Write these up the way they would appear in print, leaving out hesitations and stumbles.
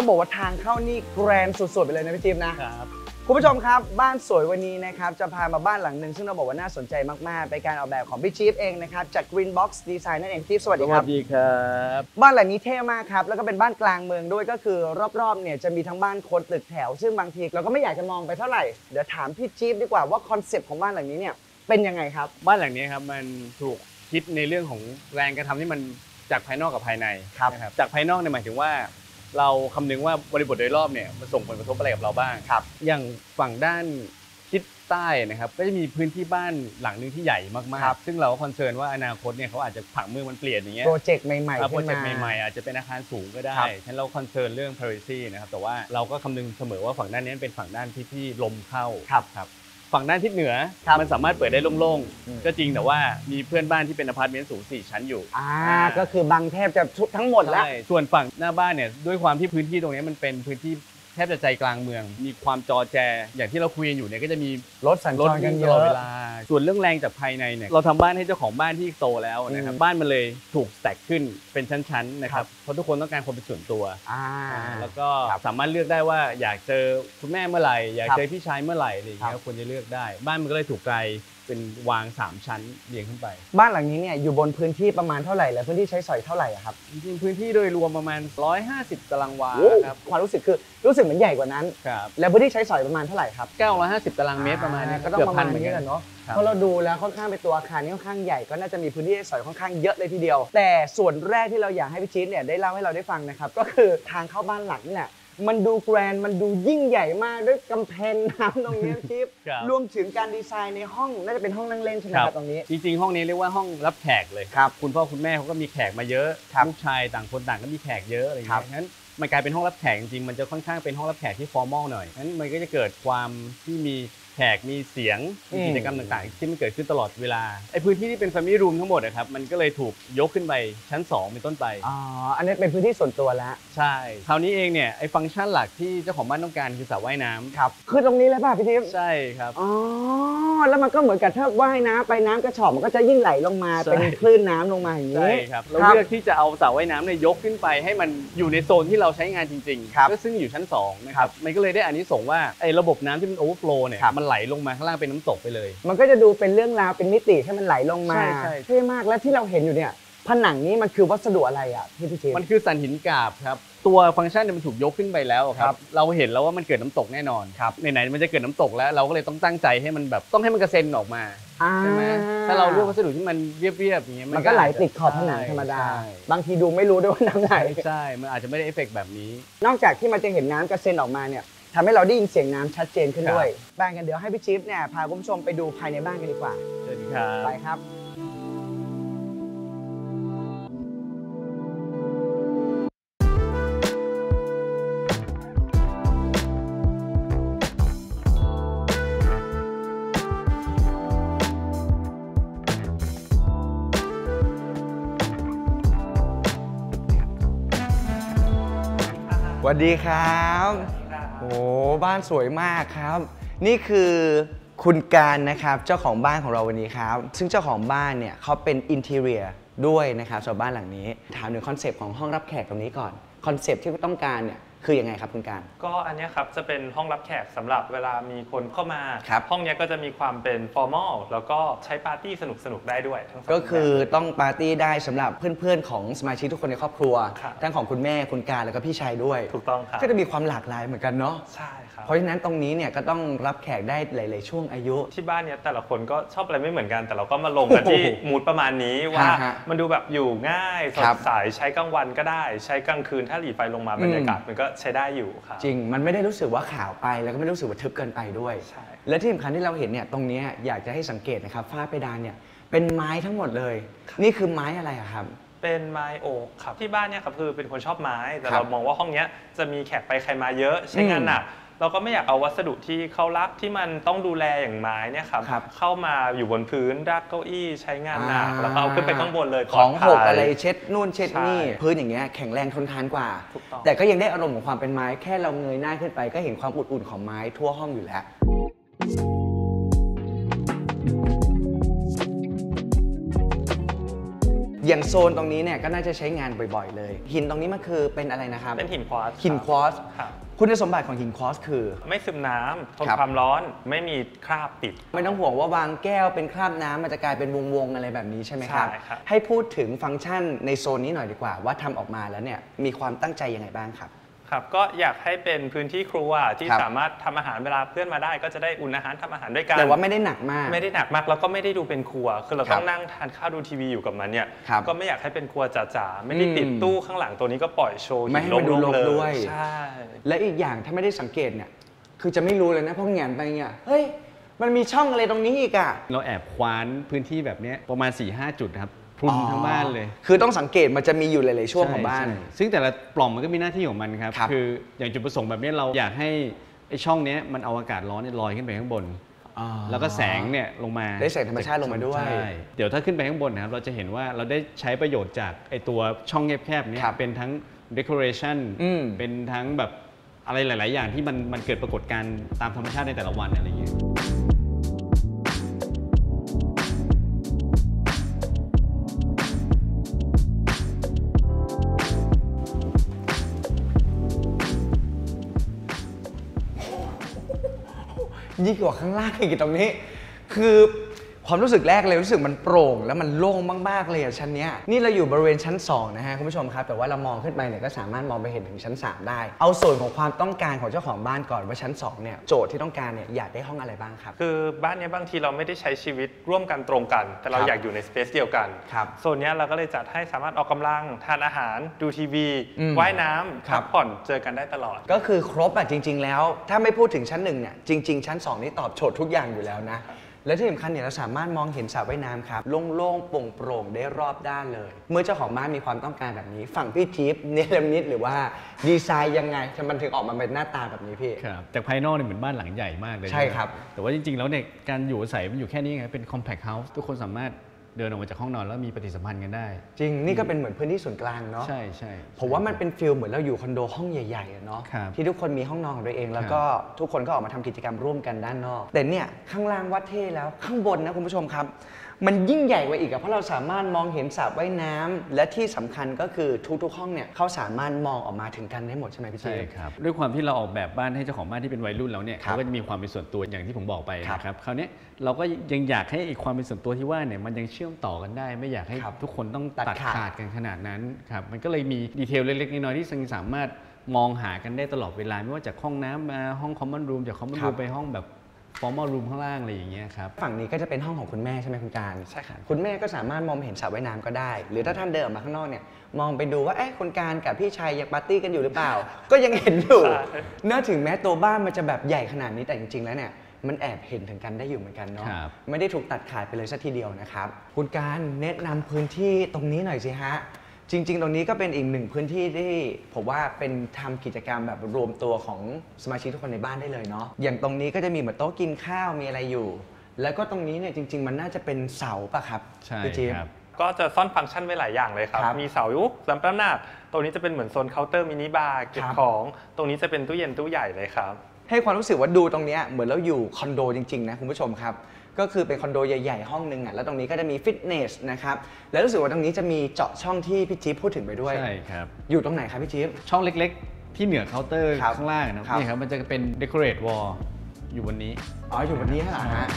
ต้องบอกว่าทางเข้านี่แกรนด์สุดๆไปเลยนะพี่จิ๊บนะครับคุณผู้ชมครับบ้านสวยวันนี้นะครับจะพามาบ้านหลังหนึ่งซึ่งเราบอกว่าน่าสนใจมากๆเป็นการออกแบบของพี่จิ๊บเองนะครับจาก Green Box Design นั่นเองจิ๊บสวัสดีครับสวัสดีครับบ้านหลังนี้เท่มากครับแล้วก็เป็นบ้านกลางเมืองด้วยก็คือรอบๆเนี่ยจะมีทั้งบ้านคนตึกแถวซึ่งบางทีเราก็ไม่อยากจะมองไปเท่าไหร่เดี๋ยวถามพี่จิ๊บดีกว่าว่าคอนเซปต์ของบ้านหลังนี้เนี่ยเป็นยังไงครับบ้านหลังนี้ครับมันถูกคิดในเรื่องของแรงกระทำที่มันจากภายนอกกับภายในนะครับจากภายนอกเนี่ยหมายถึงว่าเราคำนึงว่าบริบทโดยรอบเนี่ยมันส่งผลกระทบอะไรกับเราบ้างครับอย่างฝั่งด้านทิศใต้นะครับก็จะมีพื้นที่บ้านหลังนึงที่ใหญ่มากๆซึ่งเราก็คอนเซิร์นว่าอนาคตเนี่ยเขาอาจจะผังเมืองมันเปลี่ยนอย่างเงี้ยโปรเจกต์ใหม่ๆโปรเจกต์ใหม่ๆอาจจะเป็นอาคารสูงก็ได้ฉะนั้นเราคอนเซิร์นเรื่อง privacy นะครับแต่ว่าเราก็คำนึงเสมอว่าฝั่งด้านนี้เป็นฝั่งด้านที่ลมเข้าครับฝั่งด้านทิศเหนือมันสามารถเปิดได้โล่งๆก็จริงแต่ว่ามีเพื่อนบ้านที่เป็นอพาร์ตเมนต์สูง4ชั้นอยู่ก็คือบังแทบจะทั้งหมดแล้วส่วนฝั่งหน้าบ้านเนี่ยด้วยความที่พื้นที่ตรงนี้มันเป็นพื้นที่แทบจะใจกลางเมืองมีความจอแจอย่างที่เราคุยกันอยู่เนี่ยก็จะมีรถสัญจรกันเยอะเวลาส่วนเรื่องแรงจากภายในเนี่ยเราทำบ้านให้เจ้าของบ้านที่โตแล้วนะครับบ้านมันเลยถูกแตกขึ้นเป็นชั้นๆนะครับเพราะทุกคนต้องการความเป็นส่วนตัวแล้วก็สามารถเลือกได้ว่าอยากเจอคุณแม่เมื่อไหร่อยากเจอพี่ชายเมื่อไหร่อะไรอย่างเงี้ยควรจะเลือกได้บ้านมันก็เลยถูกไกลเป็นวาง3ชั้นเรียงขึ้นไปบ้านหลังนี้เนี่ยอยู่บนพื้นที่ประมาณเท่าไหร่และพื้นที่ใช้สอยเท่าไหร่ครับจริงๆพื้นที่โดยรวมประมาณ150ตารางวาครับความรู้สึกคือรู้สึกเหมือนใหญ่กว่านั้นแล้วพื้นที่ใช้สอยประมาณเท่าไหร่ครับ 950ตารางเมตรประมาณนี้ก็ต้องประมาณนี้แหละเนาะเพราะเราดูแล้วค่อนข้างเป็นตัวอาคารนี่ค่อนข้างใหญ่ก็น่าจะมีพื้นที่ใช้สอยค่อนข้างเยอะเลยทีเดียวแต่ส่วนแรกที่เราอยากให้พี่จี๊ดเนี่ยได้เล่าให้เราได้ฟังนะครับก็คือทางเข้าบ้านหลักนี่แหละมันดูแกรนด์มันดูยิ่งใหญ่มากด้วยกำแพงน้ำตรงนี้จิ๊บรวมถึงการดีไซน์ในห้องน่าจะเป็นห้องนั่งเล่นใช่ไหมครับตรงนี้จริงๆห้องนี้เรียกว่าห้องรับแขกเลยคุณพ่อคุณแม่เขาก็มีแขกมาเยอะลูกชายต่างคนต่างก็มีแขกเยอะอะไรอย่างเงี้ยงั้นมันกลายเป็นห้องรับแขกจริงๆมันจะค่อนข้างเป็นห้องรับแขกที่ฟอร์มอลหน่อยงั้นมันก็จะเกิดความที่มีแขกมีเสียงมีกิจกรรมต่างๆที่มันเกิดขึ้นตลอดเวลาไอ้พื้นที่ที่เป็น Family Room ทั้งหมดนะครับมันก็เลยถูกยกขึ้นไปชั้น2เป็นต้นไปอันนี้เป็นพื้นที่ส่วนตัวแล้วใช่คราวนี้เองเนี่ยไอ้ฟังก์ชันหลักที่เจ้าของบ้านต้องการคือสระว่ายน้ำครับคือตรงนี้เลยป่ะพี่ทิพย์ใช่ครับแล้วมันก็เหมือนกับถ้าว่ายน้ำไปน้ำกระฉ่อมันก็จะยิ่งไหลลงมาเป็นคลื่นน้ำลงมาอย่างนี้ใช่ครับเราเลือกที่จะเอาสระว่ายน้ำเนี่ยยกขึ้นไปให้มันอยู่ในโซนที่เราใช้งานจริงๆก็ซึ่งอยู่ชั้น2นะครับมันก็เลยได้อานิสงส์ว่าไอ้ระบบน้ำที่มันโอเวอร์โฟลว์เนี่ยมันไหลลงมาข้างล่างเป็นน้ำตกไปเลยมันก็จะดูเป็นเรื่องราวเป็นมิติให้มันไหลลงมาเท่มากและที่เราเห็นอยู่เนี่ยผนังนี้มันคือวัสดุอะไรอ่ะพี่เจมันคือสันหินกาบครับตัวฟังก์ชันเนี่ยมันถูกยกขึ้นไปแล้วครับเราเห็นแล้วว่ามันเกิดน้ำตกแน่นอนไหนๆมันจะเกิดน้ำตกแล้วเราก็เลยต้องตั้งใจให้มันแบบต้องให้มันกระเซ็นออกมาใช่ไหมถ้าเราเลือกวัสดุที่มันเรียบๆอย่างเงี้ยมันก็ไหลติดขอบผนังธรรมดาบางทีดูไม่รู้ด้วยว่าน้ำไหลใช่มันอาจจะไม่ได้เอฟเฟกต์แบบนี้นอกจากที่มันจะเห็นน้ำกระเซ็นออกมาเนี่ยทำให้เราได้ยินเสียงน้ำชัดเจนขึ้นด้วยบ้านกันเดี๋ยวให้พี่จิ๊บเนี่ยพาคุณผู้ชมไปดูภายในบ้านกันดีกว่าเชิญครับไปครับสวัสดีครับโอ้บ้านสวยมากครับนี่คือคุณการนะครับเจ้าของบ้านของเราวันนี้ครับซึ่งเจ้าของบ้านเนี่ยเขาเป็นอินทีเรียด้วยนะครับสำหรับบ้านหลังนี้ถามถึงคอนเซปต์ของห้องรับแขกตรงนี้ก่อนคอนเซปต์ที่ต้องการเนี่ยคือยังไงครับคุณการก็อันนี้ครับจะเป็นห้องรับแขกสำหรับเวลามีคนเข้ามาห้องนี้ก็จะมีความเป็นฟอร์มอลแล้วก็ใช้ปาร์ตี้สนุกได้ด้วยก็คือต้องปาร์ตี้ได้สำหรับเพื่อนๆของสมาชิกทุกคนในครอบครัวทั้งของคุณแม่คุณการแล้วก็พี่ชายด้วยถูกต้องครับก็จะมีความหลากหลายเหมือนกันเนาะใช่ครับเพราะฉะนั้นตรงนี้เนี่ยก็ต้องรับแขกได้หลายๆช่วงอายุที่บ้านเนี่ยแต่ละคนก็ชอบอะไรไม่เหมือนกันแต่เราก็มาลงกันที่มูดประมาณนี้ว่ามันดูแบบอยู่ง่ายสดใสใช้กลางวันก็ได้ใช้กลางคืนถ้าหลีไฟลงมาบรรยากาศมันก็ใช้ได้อยู่จริงมันไม่ได้รู้สึกว่าขาวไปแล้วก็ไม่รู้สึกว่าทึบเกินไปด้วยและที่สำคัญที่เราเห็นเนี่ยตรงนี้อยากจะให้สังเกตนะครับฝ้าเพดานเนี่ยเป็นไม้ทั้งหมดเลยนี่คือไม้อะไรครับเป็นไม้โอ๊กครับที่บ้านเนี่ยครับคือเป็นคนชอบไม้แต่เรามองว่าห้องนี้จะมีแขกไปใครมาเยอะใช้งานหนักเราก็ไม่อยากเอาวัสดุที่เขารักที่มันต้องดูแลอย่างไม้เนี่ยครับเข้ามาอยู่บนพื้นรากเก้าอี้ใช้งานหนักแล้วก็เอาขึ้นไปข้างบนเลยของหกอะไรเช็ดนู่นเช็ดนี่พื้นอย่างเงี้ยแข็งแรงทนทานกว่าแต่ก็ยังได้อารมณ์ของความเป็นไม้แค่เราเงยหน้าขึ้นไปก็เห็นความอุ่นๆของไม้ทั่วห้องอยู่แล้วอย่างโซนตรงนี้เนี่ยก็น่าจะใช้งานบ่อยๆเลยหินตรงนี้มันคือเป็นอะไรนะครับเป็นหินควอตซ์หินควอตซ์คุณสมบัติของหินควอตซ์คือไม่ซึมน้ำทนความร้อนไม่มีคราบติดไม่ต้องห่วงว่าวางแก้วเป็นคราบน้ำมันจะกลายเป็นวงๆอะไรแบบนี้ใช่ไหมครับใช่ครับให้พูดถึงฟังก์ชันในโซนนี้หน่อยดีกว่าว่าทำออกมาแล้วเนี่ยมีความตั้งใจยังไงบ้างครับครับก็อยากให้เป็นพื้นที่ครัวที่สามารถทำอาหารเวลาเพื่อนมาได้ก็จะได้อุ่นอาหารทำอาหารด้วยกันแต่ว่าไม่ได้หนักมากไม่ได้หนักมากแล้วก็ไม่ได้ดูเป็นครัวคือเราต้องนั่งทานข้าวดูทีวีอยู่กับมันเนี่ยก็ไม่อยากให้เป็นครัวจ๋าๆไม่ได้ติดตู้ข้างหลังตัวนี้ก็ปล่อยโชว์ไม่ให้มันดูรกด้วยใช่และอีกอย่างถ้าไม่ได้สังเกตเนี่ยคือจะไม่รู้เลยนะเพราะแงนไปเนี่ยเฮ้ยมันมีช่องอะไรตรงนี้อีกอะเราแอบคว้านพื้นที่แบบนี้ประมาณ 4-5 จุดครับพรุนทั้งบ้านเลยคือต้องสังเกตมันจะมีอยู่หลายๆช่วงของบ้านซึ่งแต่ละปล่องมันก็มีหน้าที่ของมันครับคืออย่างจุดประสงค์แบบนี้เราอยากให้ไอ้ช่องนี้มันเอาอากาศร้อนลอยขึ้นไปข้างบนแล้วก็แสงเนี่ยลงมาได้แสงธรรมชาติลงมาด้วยเดี๋ยวถ้าขึ้นไปข้างบนนะครับเราจะเห็นว่าเราได้ใช้ประโยชน์จากไอ้ตัวช่องแคบๆนี้เป็นทั้ง decoration เป็นทั้งแบบอะไรหลายๆอย่างที่มันเกิดปรากฏการณ์ตามธรรมชาติในแต่ละวันอะไรอย่างเงี้ยยิ่งกว่าข้างล่างอีกตรงนี้คือความรู้สึกแรกเลยรู้สึกมันโปร่งแล้วมันโล่งมากๆเลยชั้นนี้นี่เราอยู่บริเวณชั้น2นะฮะคุณผู้ชมครับแต่ว่าเรามองขึ้นไปเนี่ยก็สามารถมองไปเห็นถึงชั้น3ได้เอาส่วนของความต้องการของเจ้าของบ้านก่อนว่าชั้น2เนี่ยโจทย์ที่ต้องการเนี่ยอยากได้ห้องอะไรบ้างครับคือบ้านนี้บางทีเราไม่ได้ใช้ชีวิตร่วมกันตรงกันแต่เราอยากอยู่ในสเปซเดียวกันโซนนี้เราก็เลยจัดให้สามารถออกกำลังทานอาหารดูทีวีว่ายน้ำพักผ่อนเจอกันได้ตลอดก็คือครบอ่ะจริงๆแล้วถ้าไม่พูดถึงชั้น1เนี่ยจริงๆชั้น2นี่ตอบโจทย์ทุกอย่างอยู่แล้วนะและที่สำคัญเนี่ยเราสามารถมองเห็นสระว่ายน้ำครับโล่งๆโปร่งๆได้รอบด้านเลยเมื่อเจ้าของบ้านมีความต้องการแบบนี้ฝั่งพี่จิ๊บเนรมิตหรือว่าดีไซน์ยังไงมันถึงออกมาเป็นหน้าตาแบบนี้พี่ครับจากภายนอกเนี่ยเหมือนบ้านหลังใหญ่มากเลยใช่ครับแต่ว่าจริงๆแล้วเนี่ยการอยู่อาศัยมันอยู่แค่นี้ไงเป็น compact house ทุกคนสามารถเดินออกมาจากห้องนอนแล้วมีปฏิสัมพันธ์กันได้จริงนี่ก็เป็นเหมือนพื้นที่ส่วนกลางเนาะใช่ใช่ผมว่ามันเป็นฟีลเหมือนเราอยู่คอนโดห้องใหญ่ๆเนาะที่ทุกคนมีห้องนอนของตัวเองแล้วก็ทุกคนก็ออกมาทำกิจกรรมร่วมกันด้านนอกแต่เนี่ยข้างล่างวัดเท่แล้วข้างบนนะคุณผู้ชมครับมันยิ่งใหญ่กว่าอีกเพราะเราสามารถมองเห็นสระว่ายน้ำและที่สำคัญก็คือทุกๆห้องเนี่ยเขาสามารถมองออกมาถึงกันได้หมดใช่ไหมพี่เจใช่ครับด้วยความที่เราออกแบบบ้านให้เจ้าของบ้านที่เป็นวัยรุ่นแล้วเนี่ยเขาก็จะมีความเป็นส่วนตัวอย่างที่ผมบอกไปนะครับคราวนี้เราก็ยังอยากให้อีกความเป็นส่วนตัวที่ว่าเนี่ยมันยังเชื่อมต่อกันได้ไม่อยากให้ทุกคนต้องตัดขาดกันขนาดนั้นครับมันก็เลยมีดีเทลเล็กๆน้อยๆที่สามารถมองหากันได้ตลอดเวลาไม่ว่าจากห้องน้ำมาห้องคอมมอนรูมจากคอมมอนรูมไปห้องแบบformal room ข้างล่างอะไรอย่างเงี้ยครับฝั่งนี้ก็จะเป็นห้องของคุณแม่ใช่ไหมคุณการใช่ครับคุณแม่ก็สามารถมองเห็นสระว่ายน้ำก็ได้หรือถ้าท่านเดินออกมาข้างนอกเนี่ยมองไปดูว่าคุณการกับพี่ชายยังปาร์ตี้กันอยู่หรือเปล่าก็ยังเห็นอยู่เนื่องถึงแม้ตัวบ้านมันจะแบบใหญ่ขนาดนี้แต่จริงๆแล้วเนี่ยมันแอบเห็นถึงกันได้อยู่เหมือนกันเนาะไม่ได้ถูกตัดขาดไปเลยสักทีเดียวนะครับคุณการแนะนำพื้นที่ตรงนี้หน่อยสิฮะจริงๆตรงนี้ก็เป็นอีกหนึ่งพื้นที่ที่ผมว่าเป็นทำกิจกรรมแบบรวมตัวของสมาชิกทุกคนในบ้านได้เลยเนาะอย่างตรงนี้ก็จะมีเหมือนโต๊ะกินข้าวมีอะไรอยู่แล้วก็ตรงนี้เนี่ยจริงๆมันน่าจะเป็นเสาป่ะครับใช่ครับก็จะซ่อนฟังก์ชันไว้หลายอย่างเลยครับมีเสายุกลำประนาดตรงนี้จะเป็นเหมือนโซนเคาน์เตอร์มินิบาร์เก็บของตรงนี้จะเป็นตู้เย็นตู้ใหญ่เลยครับให้ความรู้สึกว่าดูตรงนี้เหมือนเราอยู่คอนโดจริงๆนะคุณผู้ชมครับก็คือเป็นคอนโดใหญ่ๆห้องนึงแล้วตรงนี้ก็จะมีฟิตเนสนะครับแล้วรู้สึกว่าตรงนี้จะมีเจาะช่องที่พี่จิ๊บพูดถึงไปด้วยใช่ครับอยู่ตรงไหนครับพี่จิ๊บช่องเล็กๆที่เหนือเคาน์เตอร์ข้างล่างนะนี่ครับมันจะเป็น decorate wall อยู่บนนี้อยู่บนนี้เหรอฮะ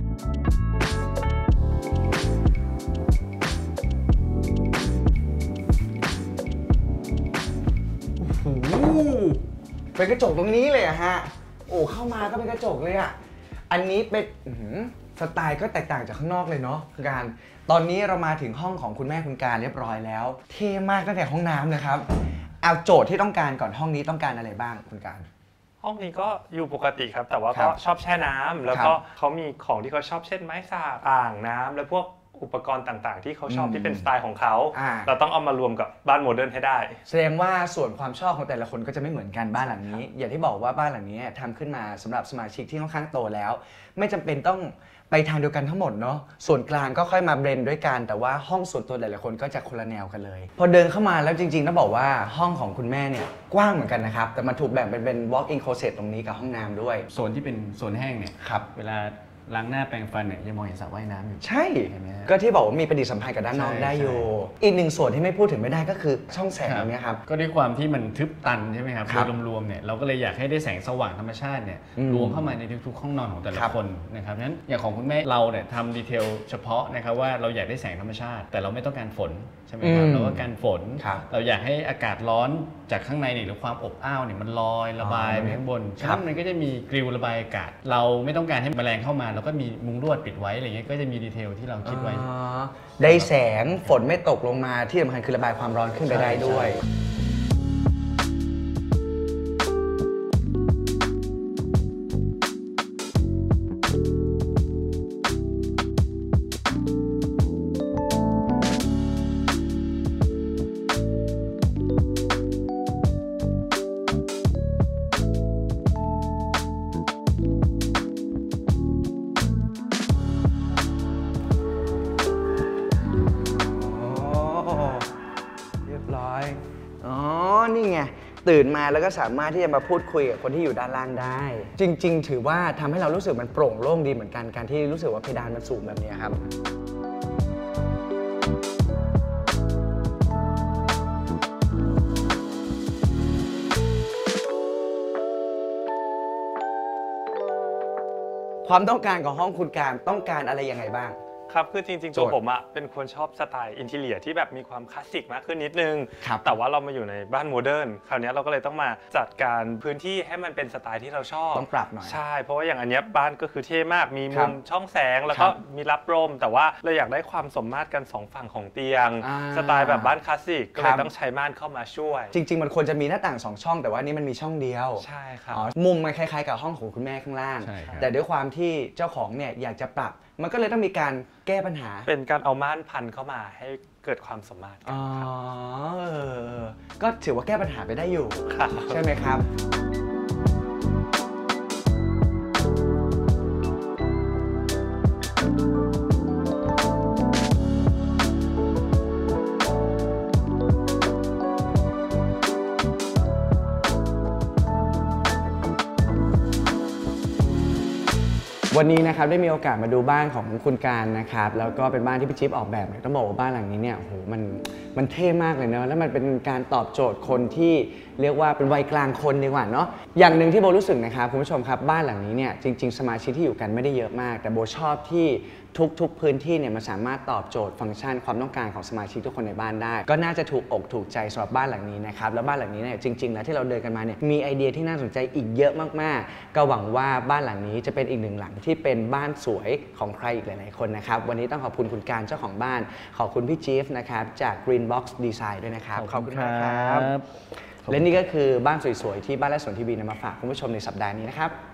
เป็นกระจกตรงนี้เลยอะฮะเข้ามาก็เป็นกระจกเลยอะอันนี้เป็นสไตล์ก็แตกต่างจากข้างนอกเลยเนาะการตอนนี้เรามาถึงห้องของคุณแม่คุณการเรียบร้อยแล้วเท่มากตั้งแต่ห้องน้ำนะครับเอาโจทย์ที่ต้องการก่อนห้องนี้ต้องการอะไรบ้างคุณการห้องนี้ก็อยู่ปกติครับแต่ว่าก็ชอบแช่น้ำแล้วก็เขามีของที่เขาชอบเช่นไม้สากอ่างน้ำและพวกอุปกรณ์ต่างๆที่เขาชอบที่เป็นสไตล์ของเขาเราต้องเอามารวมกับบ้านโมเดิร์นให้ได้แสดงว่าส่วนความชอบของแต่ละคนก็จะไม่เหมือนกันบ้านหลังนี้อย่างที่บอกว่าบ้านหลังนี้ทำขึ้นมาสำหรับสมาชิกที่ค่อนข้างโตแล้วไม่จำเป็นต้องไปทางเดียวกันทั้งหมดเนาะส่วนกลางก็ค่อยมาเบรนด้วยกันแต่ว่าห้องส่วนตัวหลายๆคนก็จะคนละแนวกันเลยพอเดินเข้ามาแล้วจริงๆต้องบอกว่าห้องของคุณแม่เนี่ยกว้างเหมือนกันนะครับแต่มันถูกแบ่งเป็น walk-in closet ตรงนี้กับห้องน้ำด้วยโซนที่เป็นโซนแห้งเนี่ยเวลาล้างหน้าแปรงฟันเนี่ยยังมองเห็นสระว่ายน้ำอยู่ใช่เห็นไหมฮะก็ที่บอกว่ามีปฏิสัมพันธ์กับด้านนอกใช่ได้อยู่ใช่อีกหนึ่งส่วนที่ไม่พูดถึงไม่ได้ก็คือช่องแสงตรงนี้ครับก็ด้วยความที่มันทึบตันใช่ไหมครับครับโดยรวมๆเนี่ยเราก็เลยอยากให้ได้แสงสว่างธรรมชาติเนี่ย รวมเข้ามาในทุกๆห้องนอนของแต่ละครับคนนะครับนั้นอย่างของคุณแม่เราเนี่ยทำดีเทลเฉพาะนะครับว่าเราอยากได้แสงธรรมชาติ แต่เราไม่ต้องการฝนใช่ไหมครับเราก็การฝนครับเราอยากให้อากาศร้อนจากข้างในเนี่ยหรือความอบอ้าวเนี่ยมันลอยระบายไปข้างบนคฉะรันั้บนมันก็จะมีกริลระบายอากาศ เราไม่ต้องการให้แมลงเข้ามาเราก็มีมุ้งลวดปิดไว้อะไรเงี้ยก็จะมีดีเทลที่เราคิดไว้อ๋อได้แสงฝนไม่ตกลงมาที่สำคัญคือระบายความร้อนขึ้นไปได้ด้วย โอ้เรียบร้อย อ๋อ นี่ไง ตื่นมาแล้วก็สามารถที่จะมาพูดคุยกับคนที่อยู่ด้านล่างได้ จริง ๆ ถือว่าทำให้เรารู้สึกมันโปร่งโล่งดีเหมือนกัน การที่รู้สึกว่าเพดานมันสูงแบบนี้ครับ ความต้องการของห้องคุณการต้องการอะไรยังไงบ้างครับคือจริงๆโจตัวทย์ผมอะเป็นคนชอบสไตล์อินทีเรียที่แบบมีความคลาสสิกมากขึ้นนิดนึงครับแต่ว่าเรามาอยู่ในบ้านโมเดิร์นคราวนี้เราก็เลยต้องมาจัดการพื้นที่ให้มันเป็นสไตล์ที่เราชอบต้องปรับหน่อยใช่เพราะว่าอย่างอันเนี้ยบ้านก็คือเท่มากมีครัมุบมช่องแสงแล้วครัก็บมีรับลมแต่ว่าเราอยากได้ความสมมาตรกันสองฝั่งของเตียงอ่าสไตล์แบบบ้านคลาสสิกก็ครัเลยบต้องใช้ม่านเข้ามาช่วยจริง ๆ มันควรจะมีหน้าต่าง 2 ช่อง แต่ว่านี่มันมีช่องเดียวใช่ครับอ๋อมุมมันคล้ายๆกับห้องของคุณแม่ข้างล่างใช่ครับแต่ด้วยความที่เจ้าของเนี่ยอยากจะปรับ มันก็เลยต้องมีการแก้ปัญหาเป็นการเอาม่านพันเข้ามาให้เกิดความสมมาตรกันอ๋อเออก็ถือว่าแก้ปัญหาไปได้อยู่ครับใช่ไหมครับ วันนี้นะครับได้มีโอกาสมาดูบ้านของคุณการนะครับแล้วก็เป็นบ้านที่พี่จิ๊บออกแบบเนี่ยต้องบอกว่าบ้านหลังนี้เนี่ยโอ้โหมันเท่มากเลยเนอะแล้วมันเป็นการตอบโจทย์คนที่เรียกว่าเป็นวัยกลางคนดีกว่าเนาะอย่างหนึ่งที่โบรู้สึกนะครับคุณผู้ชมครับบ้านหลังนี้เนี่ยจริงๆสมาชิกที่อยู่กันไม่ได้เยอะมาก แต่โบชอบที่ทุกพื้นที่เนี่ยมันสามารถตอบโจทย์ฟังก์ชันความต้องการของสมาชิกทุกคนในบ้านได้ ก็น่าจะถูกอกถูกใจสำหรับบ้านหลังนี้นะครับแล้วบ้านหลังนี้เนี่ยจริงๆแล้วที่เราเดินกันมาเนี่ยมีไอเดียที่น่าสนใจอีกเยอะมากๆก็หวังว่าบ้านหลังนี้จะเป็นอีกหนึ่งหลังที่เป็นบ้านสวยของใครอีกหลายๆคนนะครับวันนี้ต้องขอบคุณคุณการเจ้าของบ้านขอบคุณพี่จี๊ฟนะครับจาก Green Box Design ด้วยนะครับขอบคุณมากครับและนี่ก็คือบ้านสวยๆที่บ้านและสวนทีวีนำมาฝากคุณผู้ชมในสัปดาห์นี้นะครับ